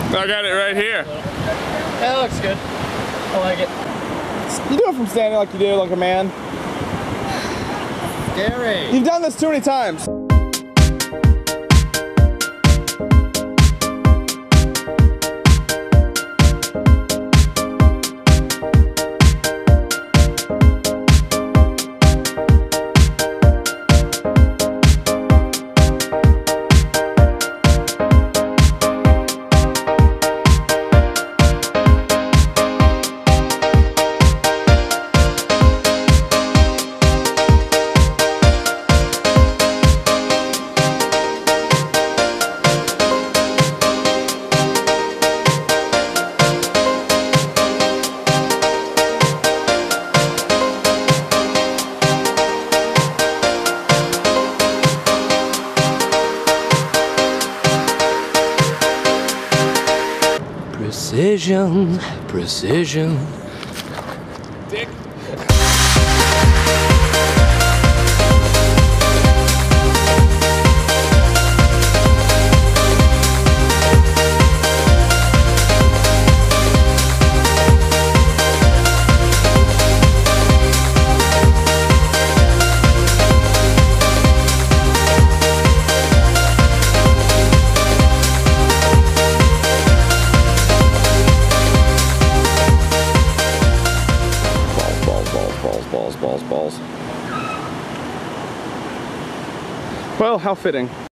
I got it right here. That looks good. I like it. You do it from standing like you do, like a man. Scary. You've done this too many times. Precision, precision. Dick. Balls. Well, how fitting.